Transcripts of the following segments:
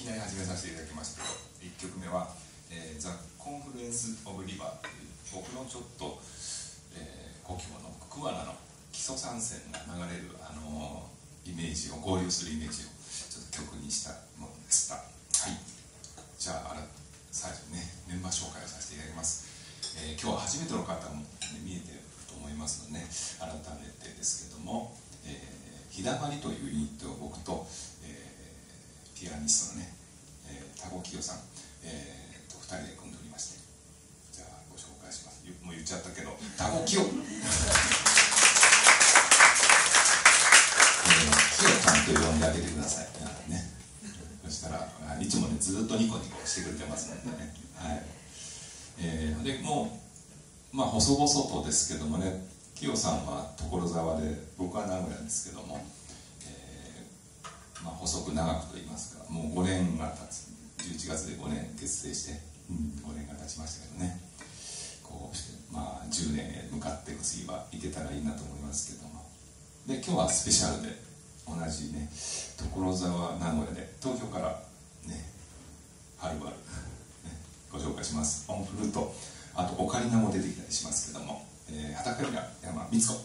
きなり始めさせていただきましたけど、1曲目は「ザ・コンフルエンス・オブ・リバー」という僕のちょっと、故郷の桑名の木曽山線が流れるイメージを合流するイメージをちょっと曲にしたものでした。はい、じゃあ最初にねメンバー紹介をさせていただきます。今日は初めての方も、見えてると思いますので、改めてですけども、日だまりというユニットを僕と、ピアニストのね、田子清さん、と2人で組んでおりまして、じゃあご紹介します。もう言っちゃったけど、田子清清ちゃんと呼んであげてくださいね。そしたらいつもねずっとニコニコしてくれてますのでね。はい。でもう細々とですけどもね、清さんは所沢で、僕は名古屋ですけども、細く長くと言いますか、もう5年が経つ、11月で5年結成して、5年が経ちましたけどね、こうして10年へ向かって次はいけたらいいなと思いますけども、で今日はスペシャルで同じね所沢名古屋で東京からねはるばる、ご紹介します。オンフルート、あとオカリナも出てきたりしますけども、畑山光子、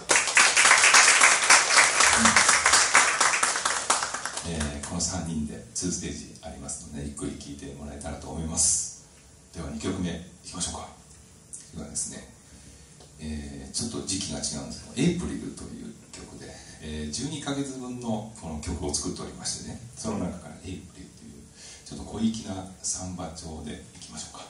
この3人で2ステージありますので、ゆっくり聴いてもらえたらと思います。では2曲目いきましょうか。ではですね、ちょっと時期が違うんですけど、エイプリルという曲で、12ヶ月分のこの曲を作っておりましてね、その中からエイプリルというちょっと小粋なサンバ調でいきましょうか。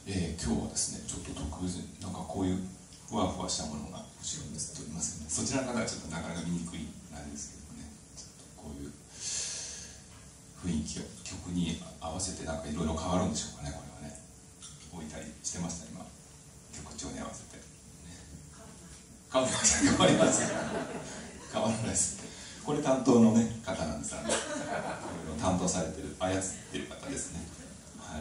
今日はですね、ちょっと特別になんかこういうふわふわしたものが後ろに映っておりますよね。そちらの方はちょっとなかなか見にくいあれですけどもね、ちょっとこういう雰囲気を曲に合わせてなんかいろいろ変わるんでしょうかね。これはね、置いたりしてました、今曲調に合わせて、変わります変わらないです。これ担当の、ね、方なんです。いろいろ担当されてる、操ってる方ですね。はい。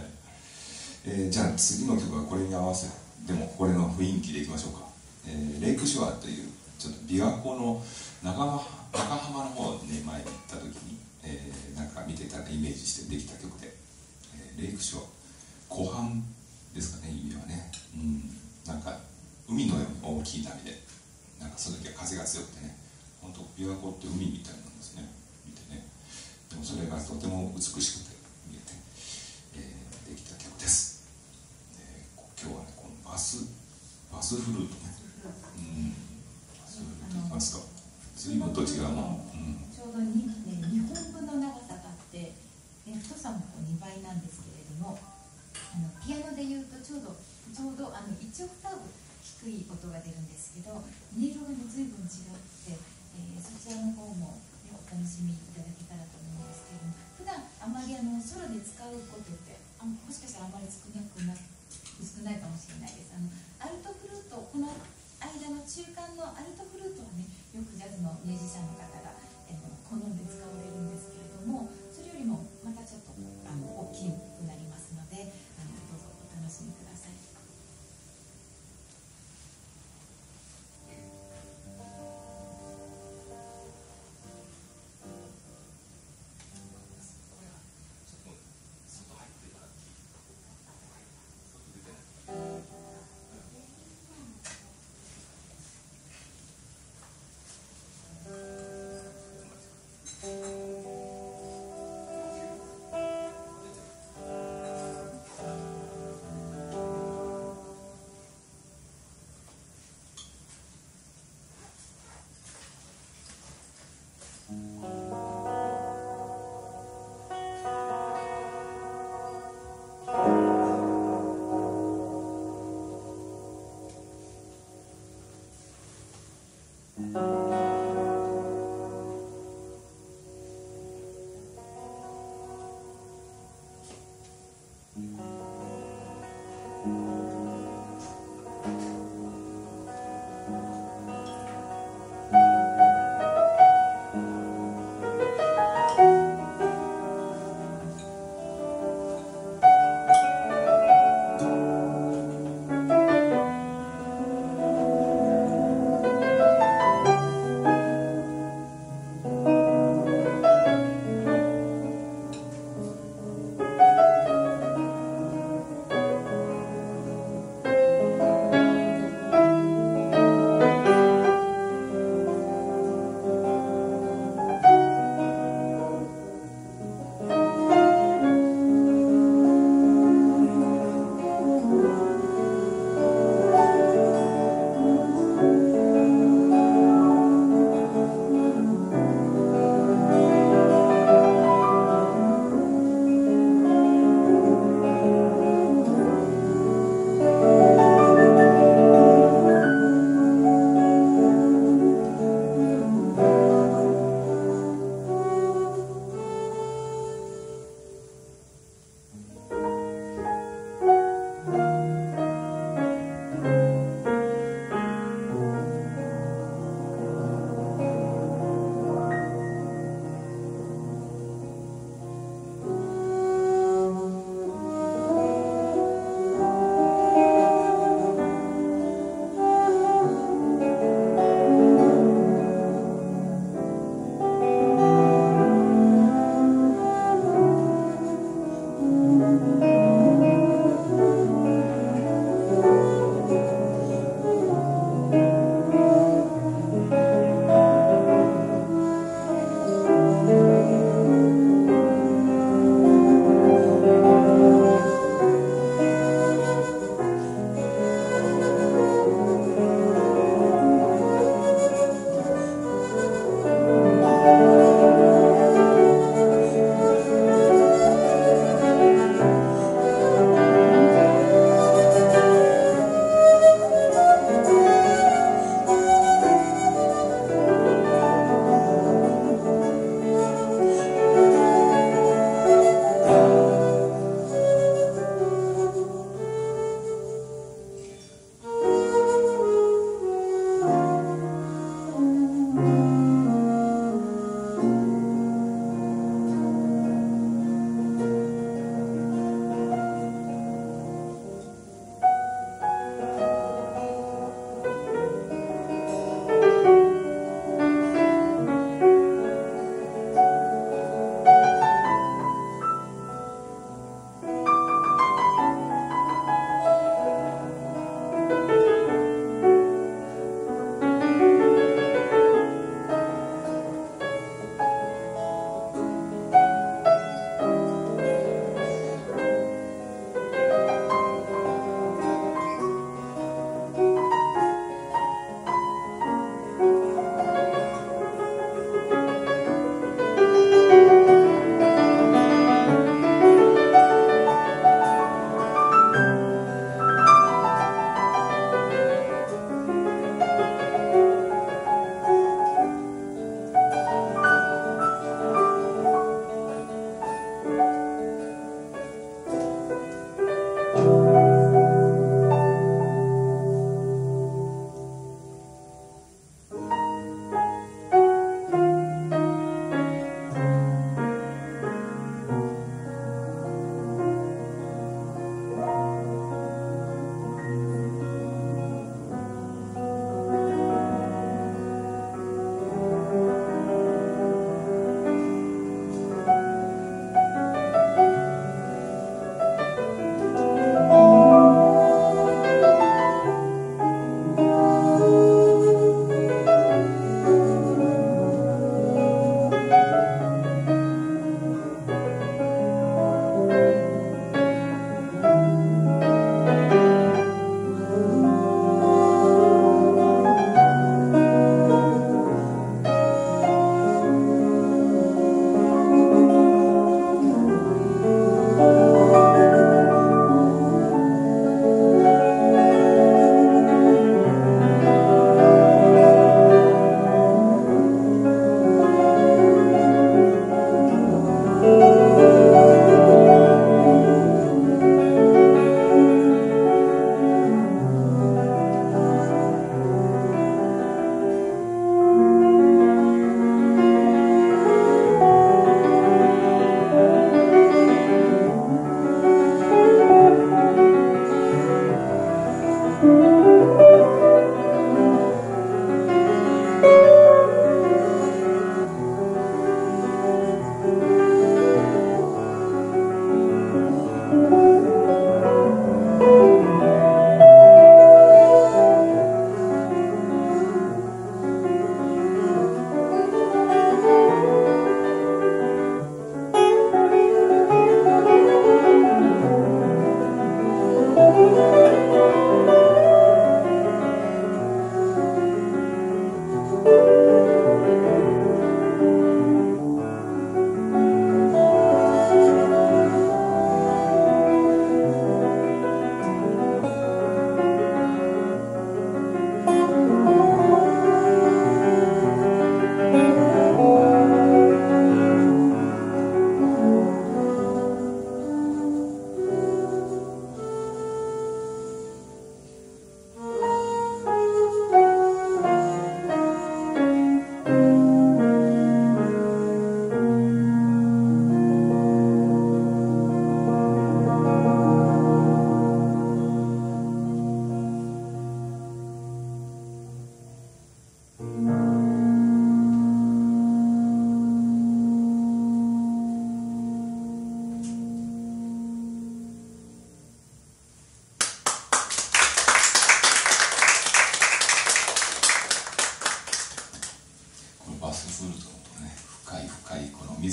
じゃあ次の曲はこれに合わせてもこれの雰囲気でいきましょうか。レイクショアというちょっと琵琶湖の中浜の方に、ね、前に行った時に、なんか見てたらイメージしてできた曲で、レイクショア湖畔ですかね、意味はね、なんか海のように大きい波で、なんかその時は風が強くてね、本当琵琶湖って海みたいなんですね、見てね。でもそれがとても美しくて見えて、できた曲です。今日はね、このバスフルートね、バスフルートいきますか。随分と違うの、 ちょうど2本分の長さがあって、太さも2倍なんですけれども、ピアノでいうとちょうど1オクターブ低い音が出るんですけど、音色が随分違って、そちらの方も、お楽しみいただけたらと思うんですけれども、普段あまりソロで使うことってもしかしたらあまり少ないかもしれないです。アルトフルート、この間の中間のアルトフルートはね、よくジャズのミュージシャンの方が、好んで使われるんですけれども、それよりもまたちょっと大きくなりますので、どうぞお楽しみください。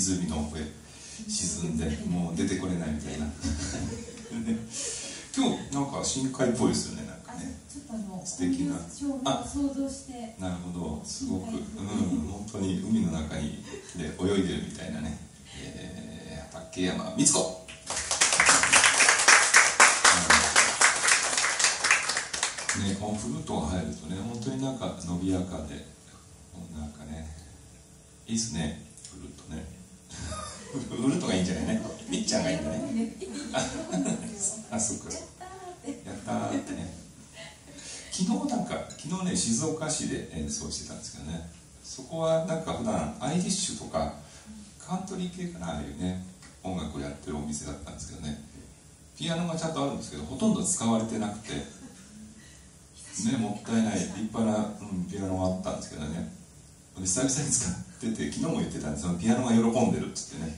湖の奥へ沈んでもう出てこれないみたいな今日なんか深海っぽいですよね。なんかねちょっと素敵な想像して。なるほど、すごく、本当に海の中にで泳いでるみたいなね、竹山光子ね、このフルートが入るとね、本当になんか伸びやかで、なんかね、いいっすね、フルートね。フルートがいいんじゃないね。みっちゃんがいいんだね。あ、そっか。やったーってね。昨日ね、静岡市で演奏してたんですけどね。そこはなんか普段アイリッシュとかカントリー系かな、ああいうね、音楽をやってるお店だったんですけどね。ピアノがちゃんとあるんですけど、ほとんど使われてなくて。ね、もったいない立派な、ピアノがあったんですけどね、久々に使ってて、昨日も言ってたんですけど、ピアノが喜んでるっつってね、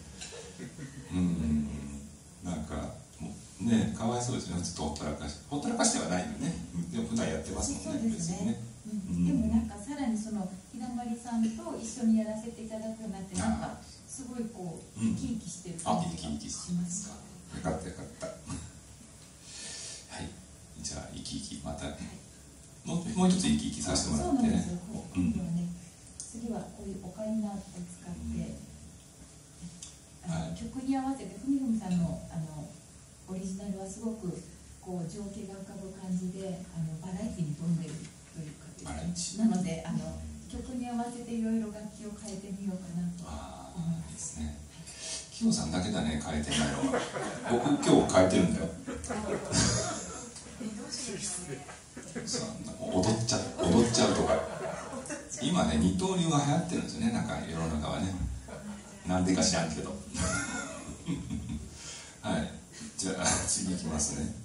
なんかもうね、かわいそうですね、ちょっとほったらかしてはないよね、でも普段やってますもんね、別にね。 でもなんかさらにその日だまりさんと一緒にやらせていただくようになって、なんかすごいこう生き生きしてる感じがしますか。 よかったよかった。はい、じゃあ生き生きまた。もう一つ生き生きさせてもらってね。 次はこういうオカリナを使って、曲に合わせてふみふみさんのオリジナルはすごくこう情景が浮かぶ感じでバラエティに富んでるというか、なので曲に合わせていろいろ楽器を変えてみようかなと思います。 いいですね。キヨさんだけだね、変えてないのは。僕今日変えてるんだよ。踊っちゃうとか、今ね、二刀流が流行ってるんですよね、なんか世の中はね、なんでか知らんけどはい、じゃあ次いきますね。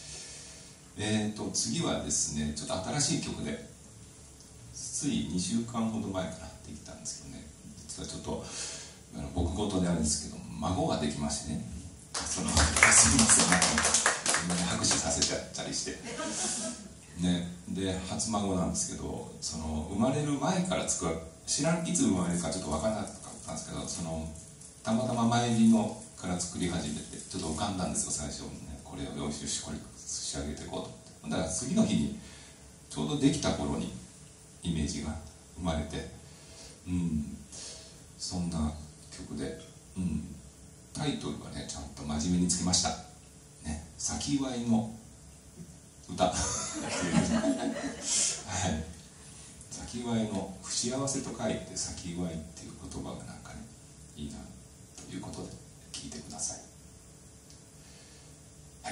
次はですね、ちょっと新しい曲で、つい2週間ほど前かなできたんですけどね、実はちょっと僕事であるんですけど、孫ができましてね、すみません、なんか拍手させちゃったりしてね、で初孫なんですけど、その生まれる前からいつ生まれるかちょっと分からなかったんですけど、たまたま前りのから作り始めてちょっと浮かんだんですよ、最初にね。これをよしこれ仕上げていこうと思って、だから次の日にちょうどできた頃にイメージが生まれて、そんな曲で、タイトルはね、ちゃんと真面目につけましたね。先祝いの歌はい、先祝いの不幸せと書いて先祝いっていう言葉がなんかね、いいなということで聞いてください。はい。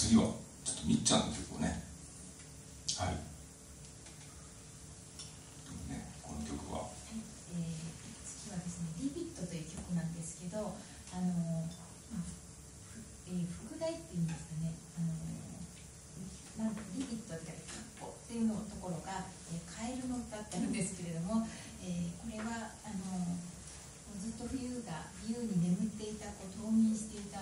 次はちょっとみっちゃんの曲をね、はい、この曲は、 次はですね「ビビット」という曲なんですけど、副題っていうんですかね、ビビットっていうのところが、カエルの歌ってあるんですけれども、これはずっと冬が自由に眠っていた冬眠していた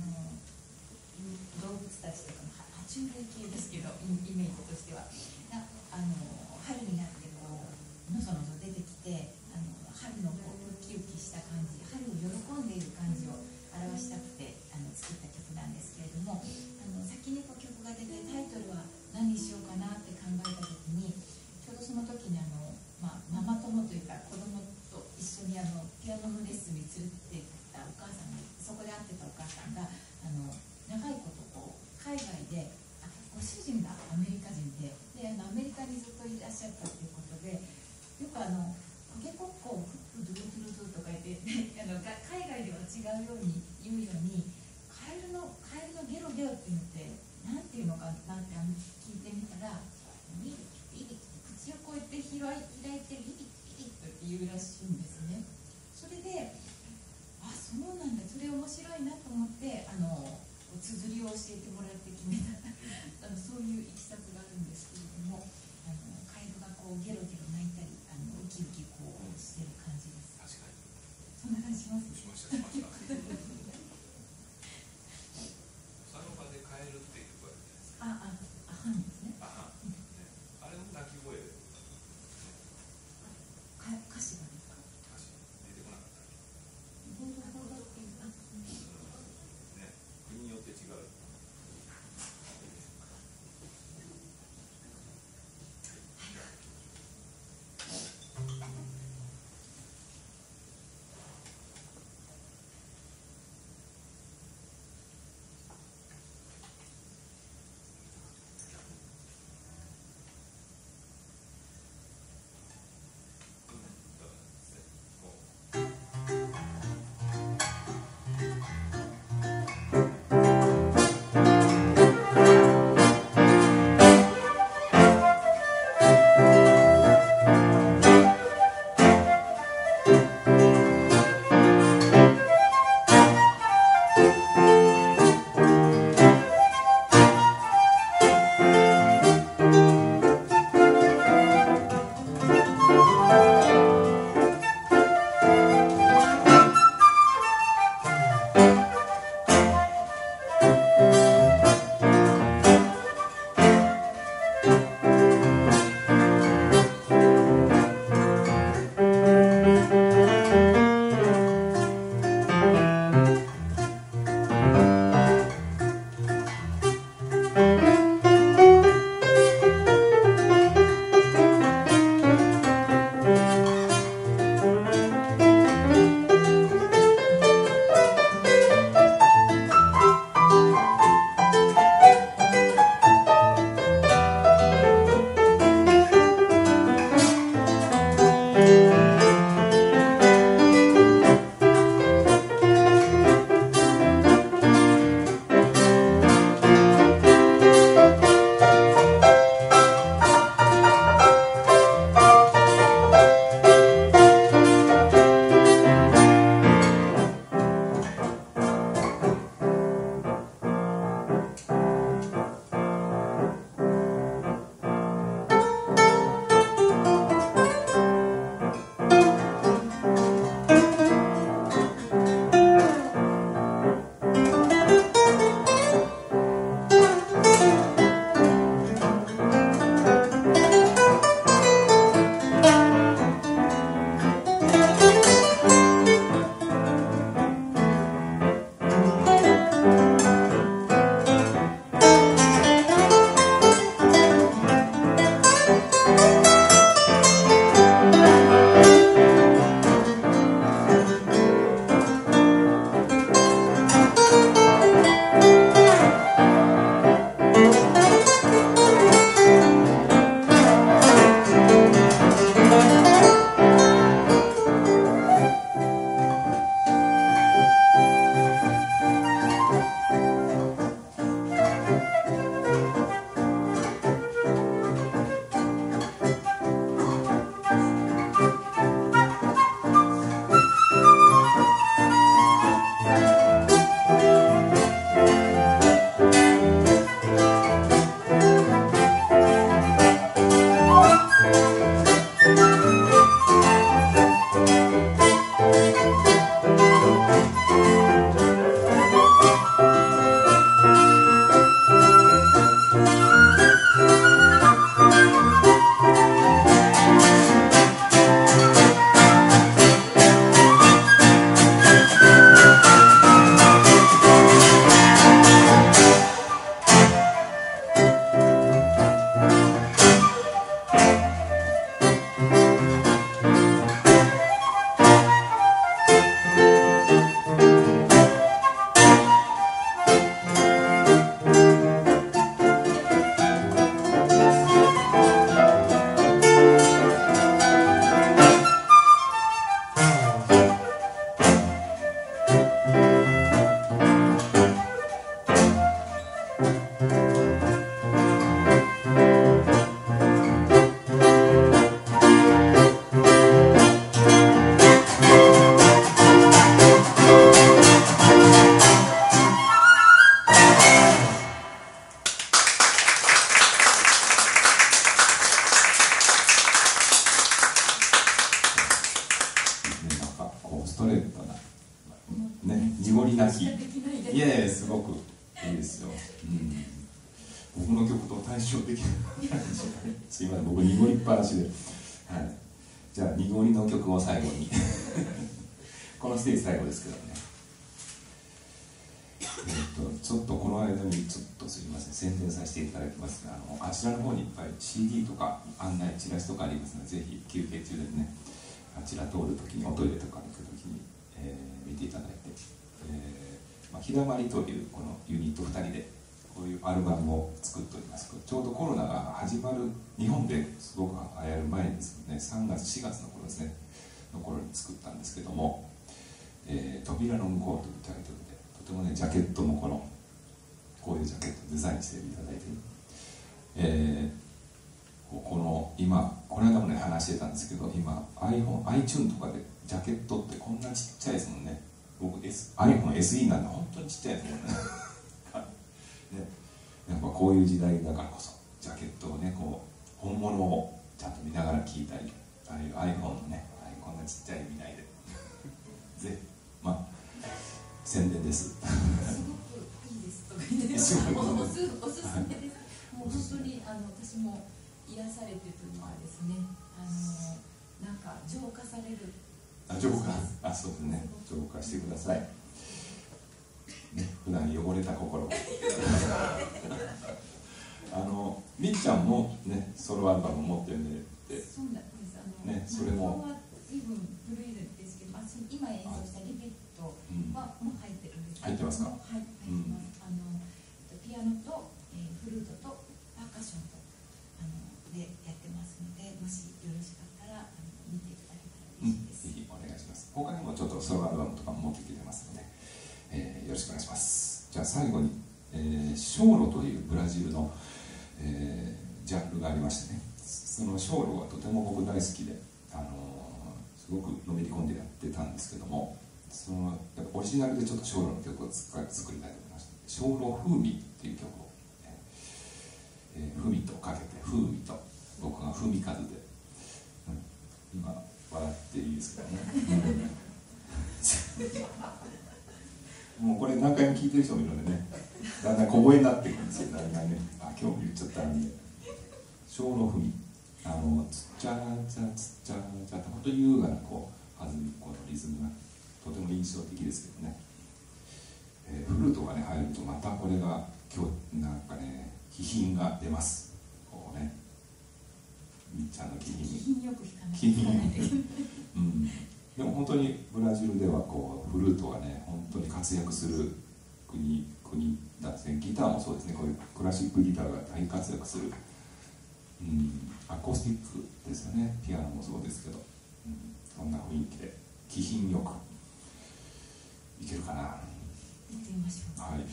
動物たちとかの爬虫類系ですけど、イメージとしては春になってのそのそ出てきて春のウキウキした感じ、春を喜んでいる感じを表したくて作った曲なんですけれども、先に曲が出てタイトルは何にしようかなって考えた時に、ちょうどその時にママ友というか子供と一緒にピアノのレッスンに連れて行ったお母さんが、そこで会ってたお母さんが長いこと海外で、ご主人がアメリカ人でアメリカにずっといらっしゃったということで、よくコケコッコーフッフドゥルドゥルドゥとか言って海外では違うように言うように、カエルのゲロゲロっていうのってなんていうのかなって聞いてみたら、ビビビビ口をこうやって開いてビビビビって言うらしいんですね。それでそうなんだ、それ面白いなと思って綴りを教えてもらって決めたそういういきさつがあるんですけれども、カエルがゲロゲロ鳴いたりウキウキしてる感じです。 確かにそんな感じします。 しましたしましたおさの場でカエルっていう曲あるじゃないですか。 アハンですね。 あれの鳴き声、 歌詞がですか。 歌詞出てこなかったっけ。 ボードっていう国によって違う。 なき。いやいや、すごくいいですよ。僕の曲と対照的なすいません、僕濁りっぱなしで、はい、じゃあ濁りの曲を最後にこのステージ最後ですけどね、ちょっとこの間にちょっとすいません宣伝させていただきますが、あちらの方にいっぱい CD とか案内チラシとかありますので、ぜひ休憩中でね、あちら通るときにおトイレとかに行くときに、見ていただいて、日だまりというこのユニット2人でこういうアルバムを作っております。ちょうどコロナが始まる日本ですごく流行る前ですね、3月4月の頃ですねの頃に作ったんですけども、扉の向こうというタイトルで、とてもねジャケットもこういうジャケットデザインしていただいて、この今この間もね話してたんですけど、今 iTunes とかでジャケットってこんなちっちゃいですもんね。僕、iPhone SE なんで本当にちっちゃいですもんねね、やっぱこういう時代だからこそジャケットをねこう本物をちゃんと見ながら聴いたり、ああいう iPhone のねこんなちっちゃい見ないでぜひ宣伝です。 すごくいいですとか言っておすすめです。もう本当に私も癒されてというかですね、なんか浄化される。 浄化、そうですね、浄化してください。ね、普段汚れた心。みっちゃんもねソロアルバム持ってるんで。 そうなんです。 ね、それも。 随分古いですけど、今演奏したリベットはもう入ってるんです。 入ってますか。 はい、入ってます。ピアノとフルートとパーカッションとでやってますので、もしよろしかったら見ていただけたら嬉しいです。 ぜひお願いします。他にもちょっとソロアルバムとかも持ってきてますので、よろしくお願いします。じゃあ最後に、ショーロというブラジルの、ジャンルがありましてね、そのショーロはとても僕大好きで、すごくのめり込んでやってたんですけども、そのオリジナルでちょっとショーロの曲を作りたいと思いまして、ショーロ風味っていう曲を、風味とかけて風味と僕が風味数で、今笑っていいですけどねもうこれ何回も聞いてる人もいるのでね、だんだん小声になってくるんですよ。だんだんね、今日言っちゃったんで、ショーロ風味、つっちゃーちゃつっちゃーちゃって本当に優雅なこのリズムがとても印象的ですけどね、フルートがね入るとまたこれが今日なんかね気品が出ます。こうね、みっちゃんの気品よく弾かないといけないでも本当にブラジルではこうフルートがね本当に活躍する国なんですね。ギターもそうですね、こういうクラシックギターが大活躍する、アコースティックですよね。ピアノもそうですけど、そんな雰囲気で気品よくいけるかな。 行ってみましょう。 はい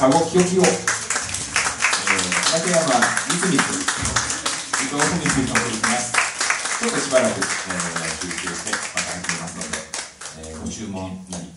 佐護清清、竹山光光、伊藤文美にお送りします。ちょっとしばらく、休憩してまた始めますので、ご注文なり。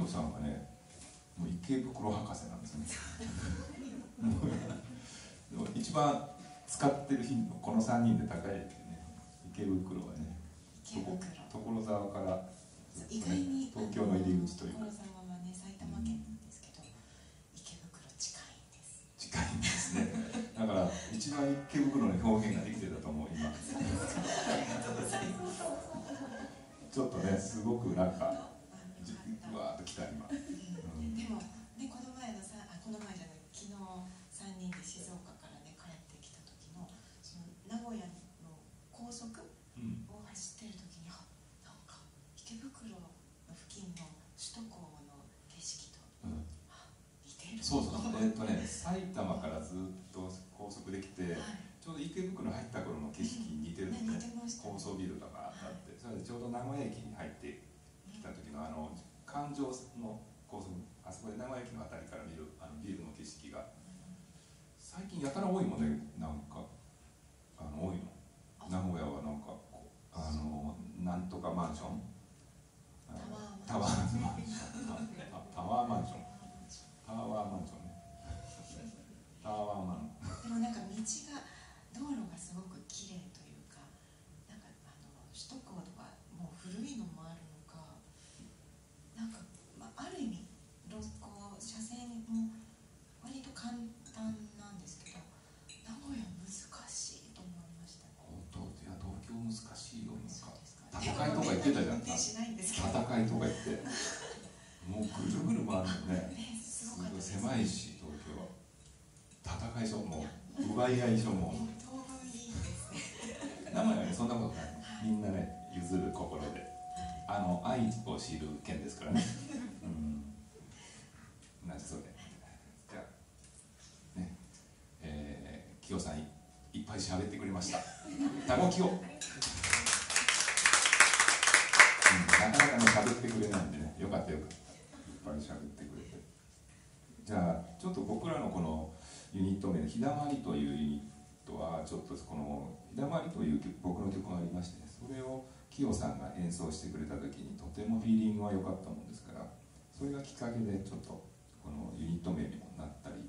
オさんはね、もう池袋博士なんですね。でも一番使ってる頻度、この3人で高いですね。池袋はね、所沢から、 意外に東京の入り口というか。 所沢はね、埼玉県なんですけど、池袋近いんです。 近いんですね。だから一番池袋の表現ができてたと思う今。ちょっとね、すごくなんかうわーっと来た今。 でもね、この前じゃない、昨日3人で静岡からね帰ってきた時のその名古屋の高速を走ってる時に、なんか池袋の付近の首都高の景色と、似てる。 そうそう。埼玉からずっと高速できて、ちょうど池袋入った頃の景色に似てるんでね。高層ビルがあって、それでちょうど名古屋駅に入ってきた時の環状の高速、あそこで名古屋駅のあたりから見るビルの景色が最近やたら多いもんね。なんか多いの。名古屋はなんかなんとかマンション、タワーマンションね。タワーマン。 でもなんか道路がすごく綺麗というか、なんか首都高とかもう古いのもあるのか、なんか、ある意味車線も割と簡単なんですけど、名古屋難しいと思いました。 本当？いや、東京難しいよ。なんか戦いとか言ってたじゃん。 戦いとか言って、もうぐるぐる回るのね。すごい狭いし、東京は。戦いしょ、もう奪い合いしょ、もう。名古屋はね、そんなことない。みんなね、譲る心で。愛を知る県ですからね。同じそうで。じゃあ、ね、きよさんいっぱい喋ってくれました。タゴキヨ。なかなかね、喋ってくれないんでね、よかったよかった。いっぱい喋ってくれて。じゃあ、ちょっと僕らのこのユニット名、ひだまりというユニットは、ちょっとこのひだまりという僕の曲がありましてね、それをきよさんが演奏してくれた時にとてもフィーリングが良かったもんですから、それがきっかけでちょっとこのユニット名にもなったり、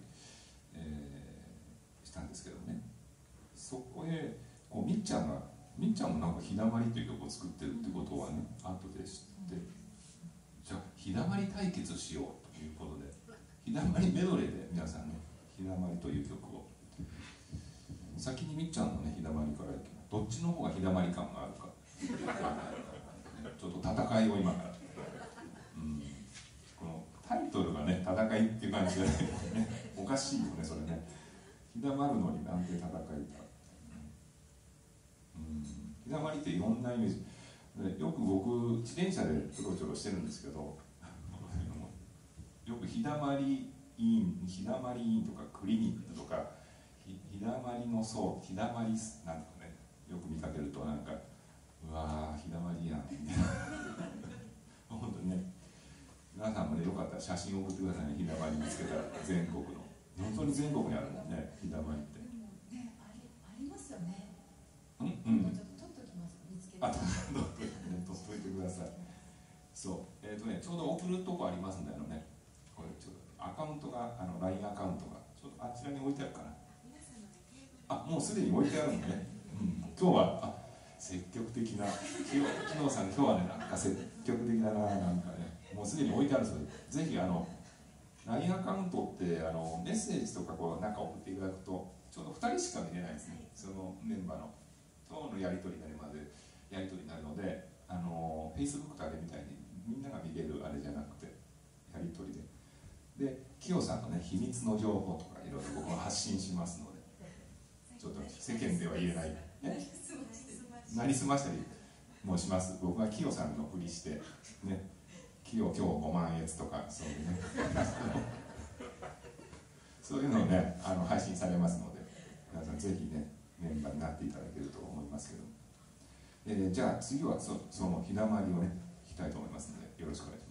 したんですけどね。そこへみっちゃんもなんかひだまりという曲を作ってるってことはね、後で知って、じゃあひだまり対決しようということで、ひだまりメドレーで皆さんね、ひだまりという曲を先にみっちゃんのね、ひだまりからいきます。どっちの方がひだまり感があるかちょっと戦いを今から、このタイトルがね、戦いっていう感じで、ね、おかしいよね、それね。ひだまるのになんて戦いか。ひだまりっていろんなイメージで、よく僕自転車でちょろちょろしてるんですけど、よくひだまり委員とかクリニックとかひだまりの層、ひだまりなんとかね、よく見かけるとなんか、うわーひだまりやんみたいな。本当にね、皆さんもね、よかったら写真を送ってくださいね。ひだまり見つけたら、全国の本当に全国にあるもんね、ひだまりって。 ありますよね。 ちょっと取っときます。見つけて。 取っといてください。そう、ちょうど送るとこありますんでね。これちょっとアカウントがLINE アカウントがちょっとあちらに置いてあるかな。もうすでに置いてあるのね。今日は積極的なきのさん、今日はね、なんか積極的だな、なんかね、もうすでに置いてあるんですよ。ぜひLINE アカウントってメッセージとかなんか送っていただくと、ちょうど2人しか見れないですね。そのメンバーのとのやり取りになるまでやり取りになるので、Facebook とあれみたいにみんなが見れるあれじゃなくて、やり取りできよさんのね、秘密の情報とかいろいろ僕は発信しますので、ちょっと世間では言えないなりすましたりもします。僕がきよさんのふりしてね、きよ今日5万円とかそういうねそういうのをね、配信されますので、皆さんぜひね、メンバーになっていただけると思いますけど、じゃあ次はそのひだまりをね、弾きたいと思いますので、よろしくお願いします。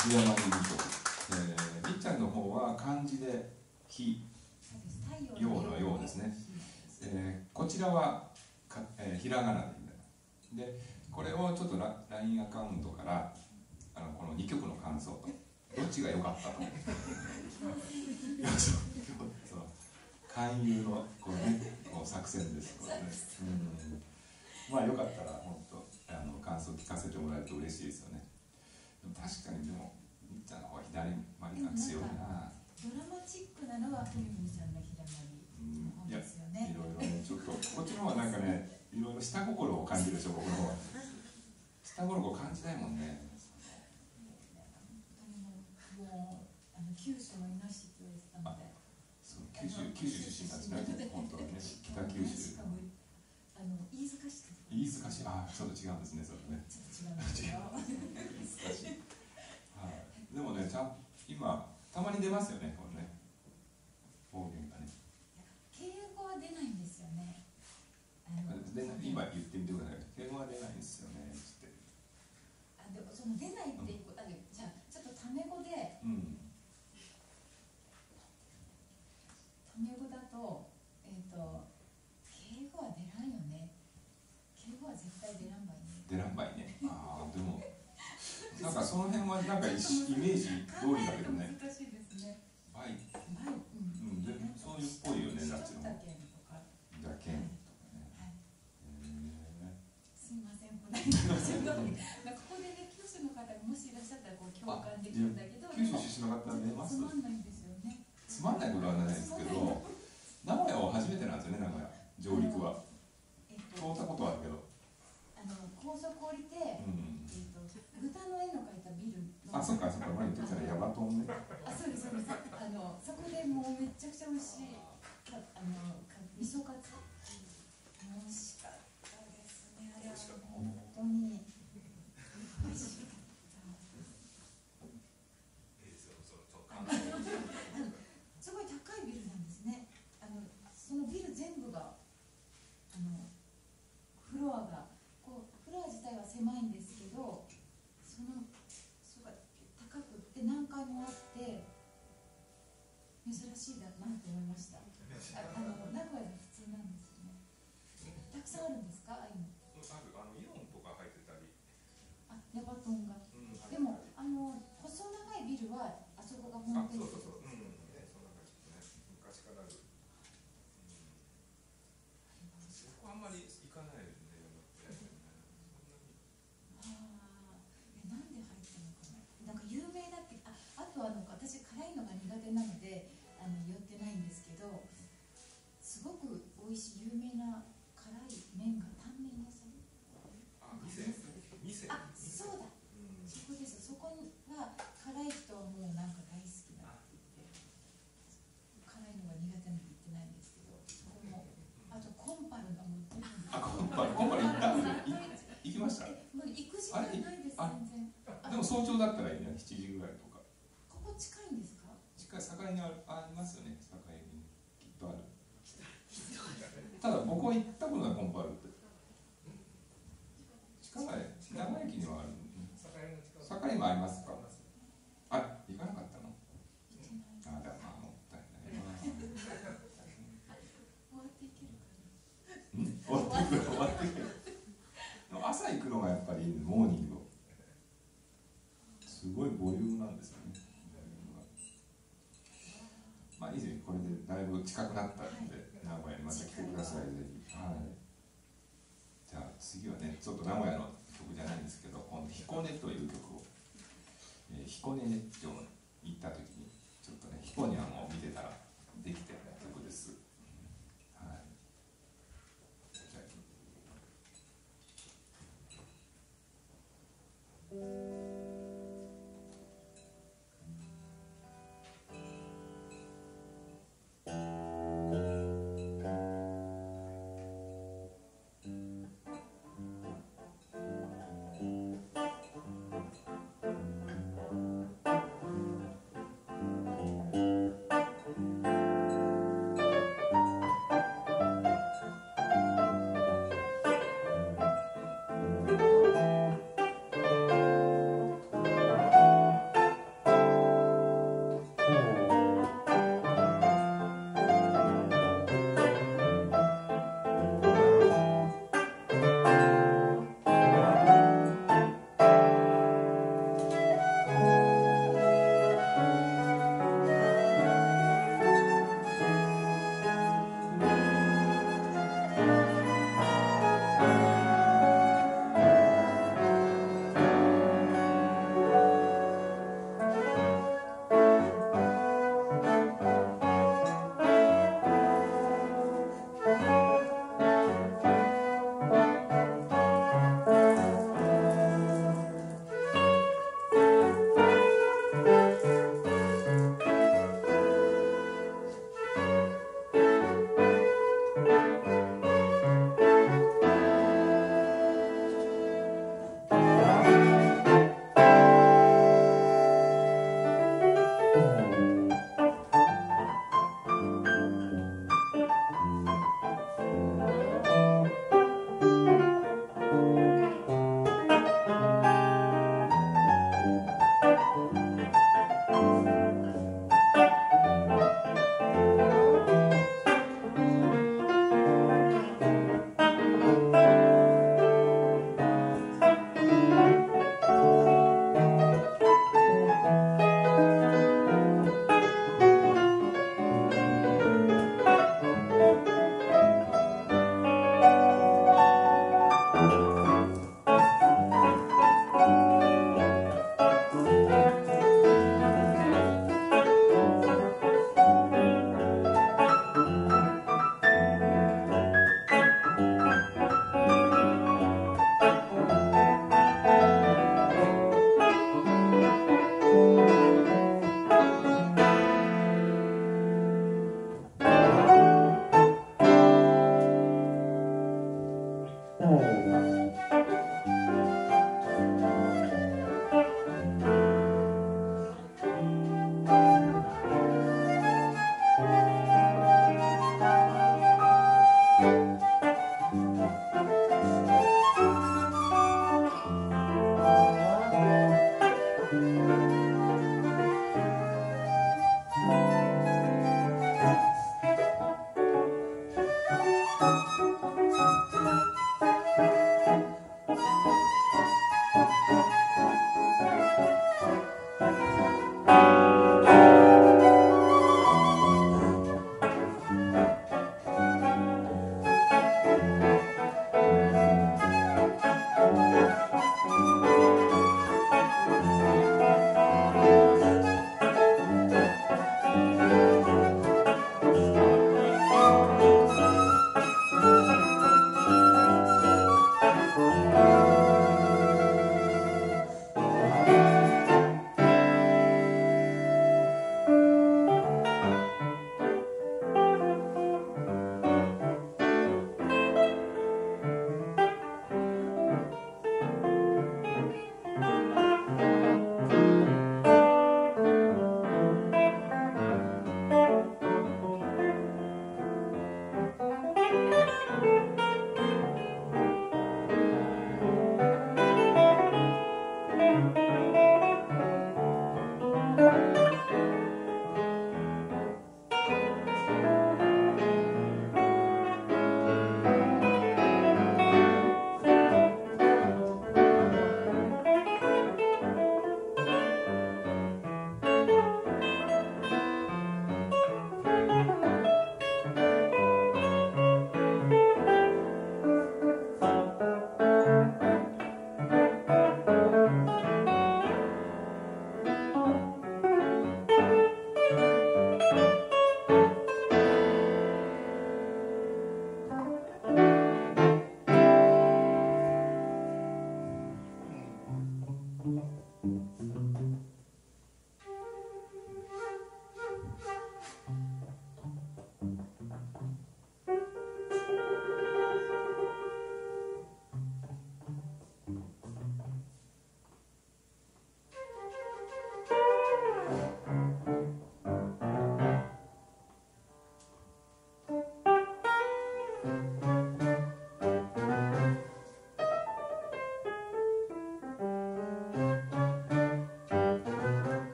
日山に2曲、りっちゃんの方は漢字で日、陽の陽ですね。こちらはひらがなで、これをちょっとLINE アカウントからこの2曲の感想とどっちが良かったとそう勧誘のこう作戦です、これね。まあよかったら本当感想聞かせてもらえると嬉しいですよね。でも確かにりっちゃんの方は左回りが強いな。 ドラマチックなのはふみふみさんの左回りの方ですよね。 いろいろね、ちょっとこっちの方はなんかね、いろいろ下心を感じるでしょ、僕の方は。下心を感じないもんね。 もう九州のイノシシなので。 そう、九州出身なんですね。本当はね、北九州。 飯塚市。 飯塚市、あ、ちょっと違うんですね、それね。 ちょっと違うんですよ。 飯塚市。はい。でもね、今たまに出ますよね、これね。方言がね。 敬語は出ないんですよね。 今言ってみてください。敬語は出ないんですよね。つって。 でもその出ないっていうことじゃあちょっとタメ語で。タメ語だと敬語は出らんよね。敬語は絶対出らんばいね。 出らんばいね。ああ、でもなんかその辺はなんかイメージ通りだけどね。 難しいですね。 バイ、でそういうっぽいよね、ラチの。だけんとかね。 すみません、ここでね、九州の方がもしいらっしゃったら共感できるんだけど、 九州出身の方ね、 つまんないんですよね。 つまんないことはないですけど、名古屋は初めてなんですよね、名古屋上陸は。通ったことはあるけど。 高速降りて、豚の絵の描いたビルの。 あ、そっか、前に言ってたらヤバトンね。 あ、そうです、そうです。そこでもうめちゃくちゃ美味しい。味噌カツ。美味しかったですね。あれは本当に。美味しかった。すごい高いビルなんですね。そのビル全部が。フロア自体は狭いんですけど、そが高くって何階もあって珍しいなと思いました。名古屋で普通なんですよね。たくさんあるんですか？ああいうの。 イオンとか入ってたり。 ヤバトンが。でも細長いビルはあそこが本店です。 そう。昔からある。そこあんまり行かないですね。 なんで入ったのかな。なんか有名だって、あと私辛いのが苦手なので寄ってないんですけど、すごく美味しい有名な辛い麺がタンメン屋さん。 店。 そうだ。そこです。そこは辛い人はもうなんか大好きだって言って、辛いのが苦手なので行ってないんですけど、そこもあとコンパルが持ってるんです。 コンパル行った。行きました。 もう行く時間ないです、全然。 でも早朝だったらいいね、7時ぐらいとか。 ここ近いんですか？ 近い、境にありますよね、境にきっとある。ただ僕は行ったことない、コンパルって。近い、長野駅にはある。境もありますか？行かなかったの？だからもったいないな。 終わっていけるかな。 終わっていける。朝行くのがやっぱりモーニング。すごいボリュームなんですよね。まあいいですよ、これでだいぶ近くなったので、名古屋にまた来てください、ぜひ。はい。じゃあ次はね、ちょっと名古屋の曲じゃないんですけど、今度彦根という曲を、彦根城に行った時にちょっとね、ひこにゃんを見てたらできてる曲です。はい。じゃあ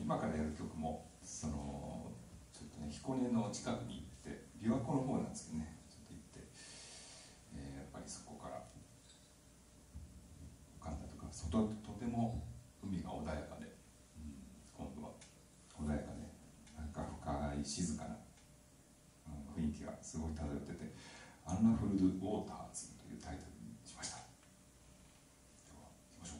今からやる曲もちょっとね彦根の近くに行って琵琶湖の方なんですけどねちょっと行って、やっぱりそこから浮かんだとかとても海が穏やかで、今度は穏やかでなんか深い静かな、雰囲気がすごい漂ってて「アンナフルド・ウォーターズ」というタイトルにしました。では行きましょう。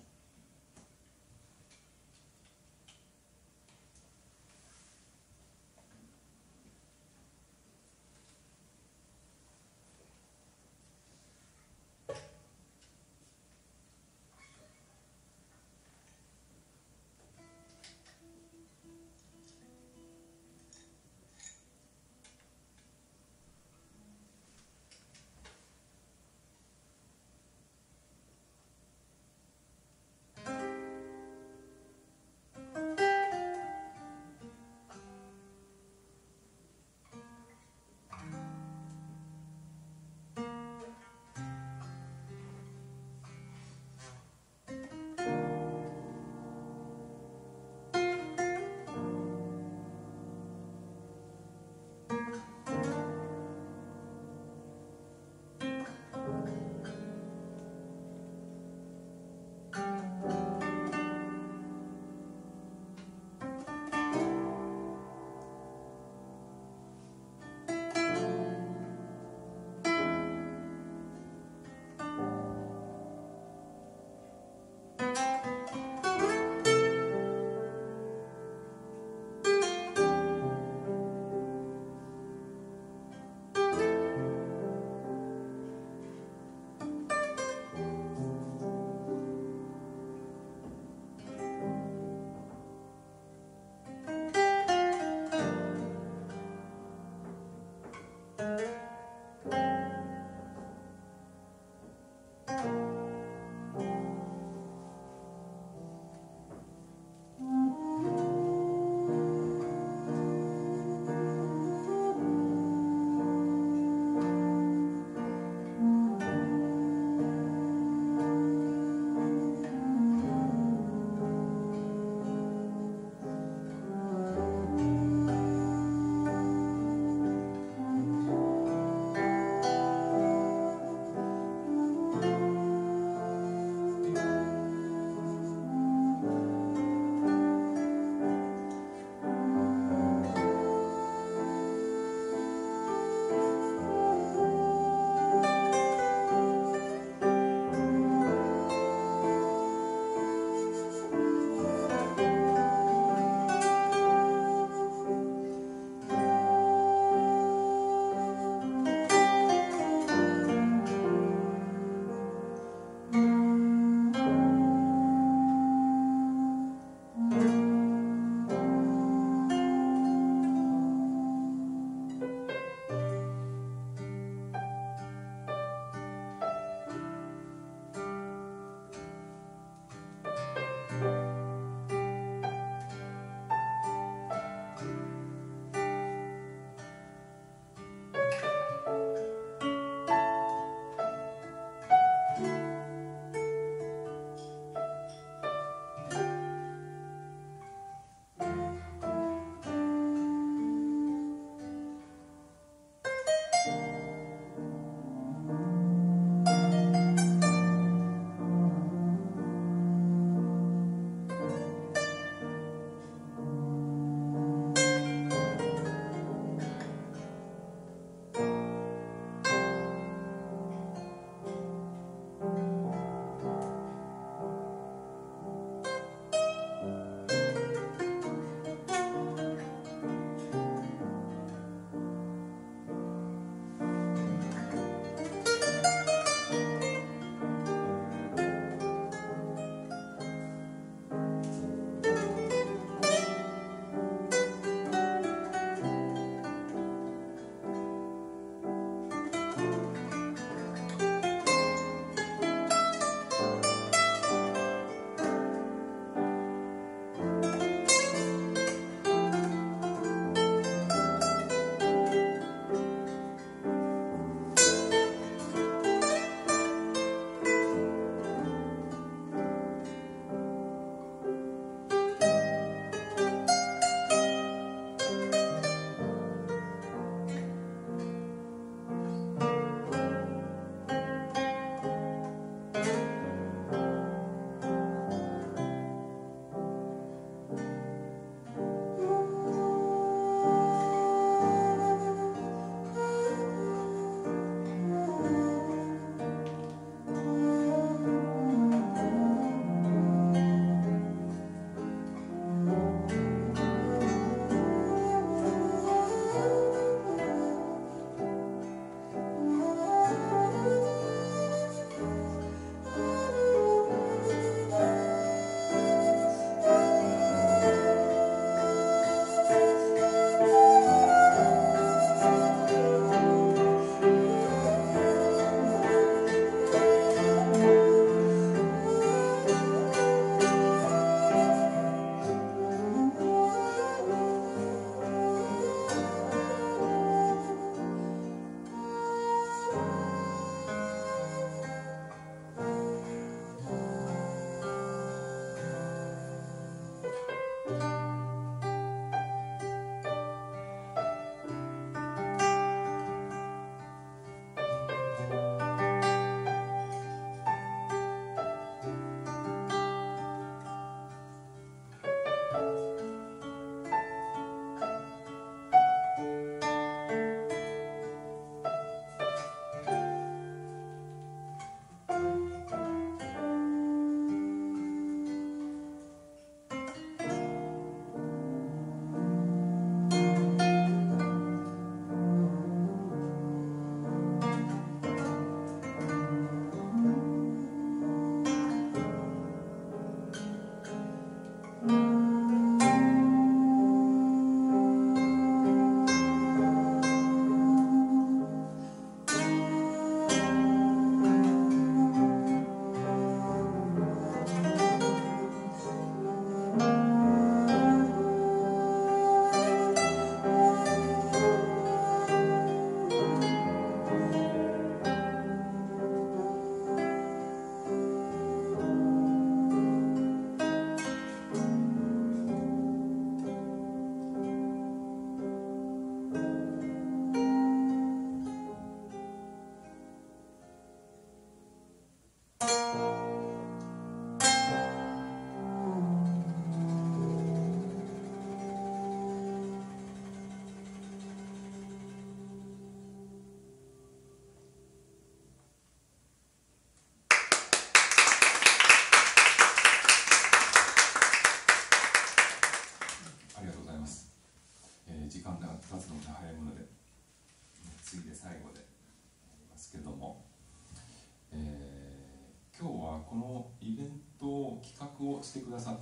企画をしてくださった、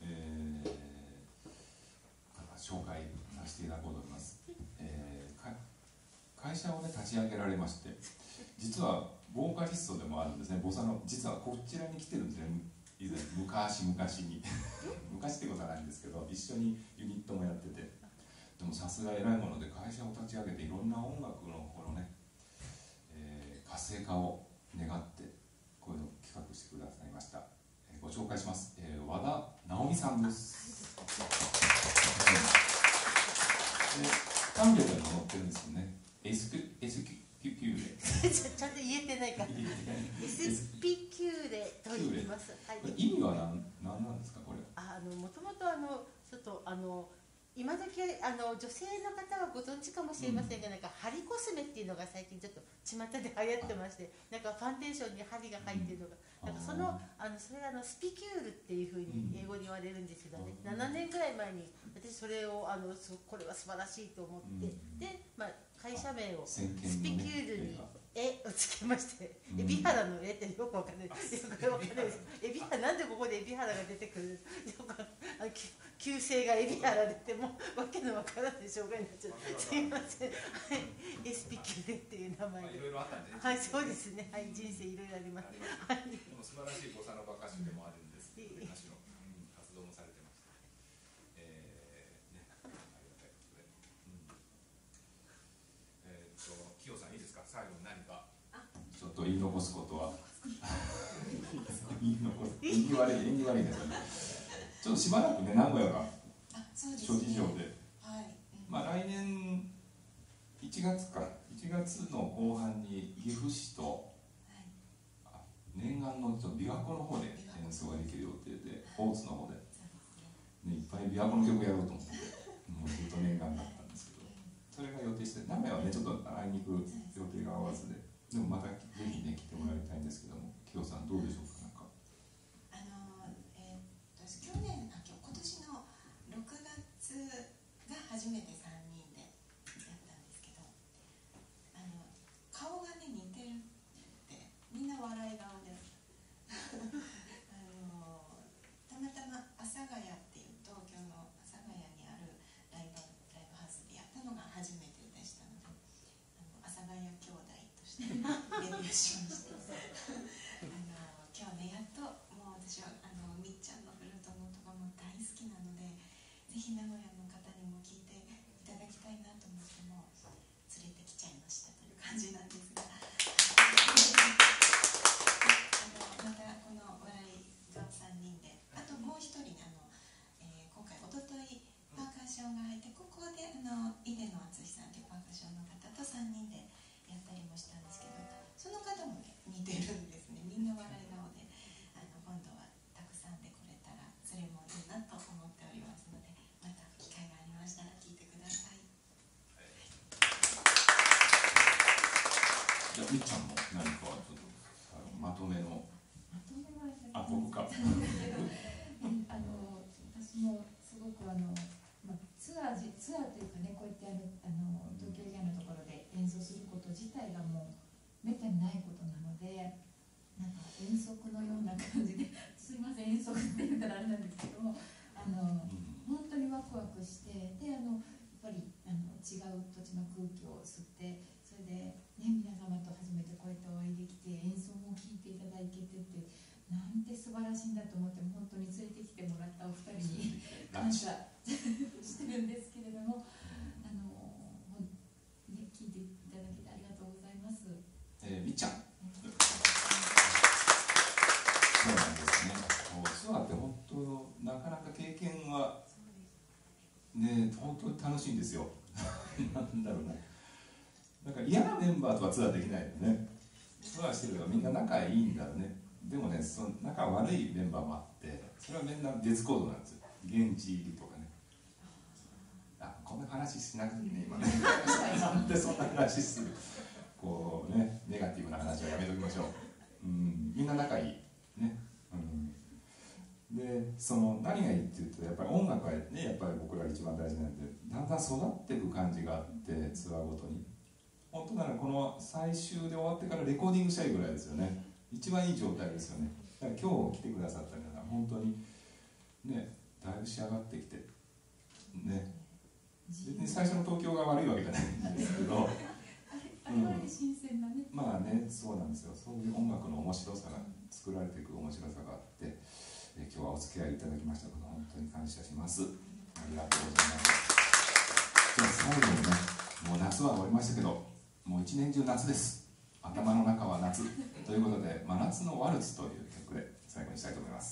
紹介させていただこうと思います。会社をね立ち上げられまして、実はボーカリストでもあるんですね。ボサノ実はこちらに来てるんですね。以前昔に昔ってことはないんですけど、一緒にユニットもやってて、でもさすが偉いもので会社を立ち上げていろんな音楽のこのね、活性化を願ってこういうのを企画してくださいました。ご紹介します。和田直美さんです。パンフレットに載ってるんですよね。SPQ でちゃんと言えてないか。SPQ でと言います。はい、 意味は何なんですかこれ？ もともとちょっと今時女性の方はご存知かもしれませんが、なんか針コスメっていうのが最近ちょっと巷で流行ってまして、なんかファンデーションに針が入っているのが、なんかそれスピキュールっていうふうに英語で言われるんですけどね、7年ぐらい前に私それをこれは素晴らしいと思って、で、会社名をスピキュールに絵をつけまして、海老原の絵ってよくわかんないです。海老原なんでここで海老原が出てくる？旧姓が海老原でってもうわけのわからない障害になっちゃう。すいません。はい、SPQ っていう名前で。 いろいろあったんでね。 はい、そうですね。はい、人生いろいろあります。はい。 でも素晴らしいボサノバ歌手でもあるんです。歌手の活動もされてました。ね、ありがたいことで。キヨさんいいですか？最後に何かちょっと言い残すことは言い悪いですね。ちょっとしばらくね名古屋が諸事情で、来年1月の後半に岐阜市と念願のちょっと琵琶湖の方で演奏ができる予定で、大津の方で、ね、いっぱい琵琶湖の曲やろうと思ってもうずっと念願だったんですけど、それが予定して名古屋はねちょっと会いに行く予定が合わずで、でもまたぜひね来てもらいたいんですけども、キヨさんどうでしょうか？なんか今年の6月が初めて3人でやったんですけど、顔がね似てるってみんな笑い顔でたまたま阿佐ヶ谷っていう東京の阿佐ヶ谷にあるライブハウスでやったのが初めてでしたので、阿佐ヶ谷兄弟としてデビューしました今日ねやっともう私はみっちゃんのフルートの音がもう大好きなので、ぜひ名古屋の方にも聴いていただきたいなと思っても連れてきちゃいましたという感じなんですが、またこの笑い顔3人で、あともう一人今回おとといパーカッションが入って、ここで出野淳さんというパーカッションの方と3人でやったりもしたんですけど、その方もね似てるんですね。みんな笑い顔で今度はたくさんで来れたらそれもいいなと思っておりますので、また機会がありましたら聞いてください。 じゃあみっちゃんも何かちょっとまとめの僕か私もすごくツアーというかね、こうやって東京以外のところで演奏すること自体がもうめったにないことなので、なんか遠足のような感じですいません、遠足って言ったらあれなんですけども、本当にワクワクして、でやっぱり違う土地の空気を吸って、それで、ね、皆様と初めてこうやってお会いできて演奏も聴いていただいてってなんて素晴らしいんだと思って、本当に連れてきてもらったお二人に感謝してるんですけれども、聞いていただきありがとうございます。 みっちゃん、そうなんですね。ツアーって本当なかなか経験はね本当に楽しいんですよ。なんだろうな。なんか嫌なメンバーとはツアーできないよね。ツアーしてるからみんな仲いいんだろうね。でもね、その仲悪いメンバーもあって、それはみんな別行動なんですよ。現地入りとかね。こんな話しなくていいね今ね。なんでそんな話する。こうね、ネガティブな話はやめときましょう。みんな仲いいね。で、その何がいいっていうと、やっぱり音楽はね、やっぱり僕らが一番大事なんで、だんだん育っていく感じがあって、ツアーごとに。本当ならこの最終で終わってからレコーディングしたいぐらいですよね。一番いい状態ですよね。 だから今日来てくださった皆さん本当にねだいぶ仕上がってきてね、別に最初の東京が悪いわけじゃないんですけどあれはね新鮮なね、 まあね、そうなんですよ。そういう音楽の面白さが作られていく面白さがあって、今日はお付き合いいただきましたこと本当に感謝します。ありがとうございます。じゃあ最後にね、もう夏は終わりましたけど、もう一年中夏です。頭の中は夏ということで、真夏のワルツという曲で最後にしたいと思います。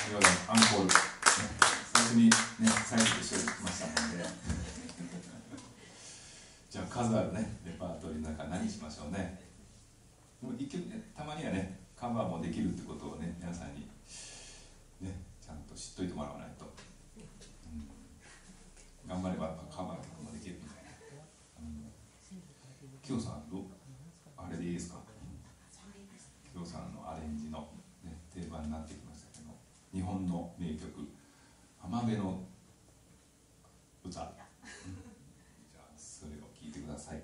すいません、アンコール、ね、最初にね、最後と一緒に来ましたのでじゃあ数あるね、レパートリーの中何しましょうね。でも一曲ね、たまにはね、カバーもできるってことをね、皆さんにね、ちゃんと知っといてもらわないと、頑張ればやっぱカバー曲もできるみたいな。キヨさん、あれでいいですか？キヨさんのアレンジの、ね、定番になってきましたけど、日本の名曲浜辺の歌、じゃあそれを聴いてください。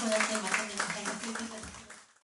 そうやってまた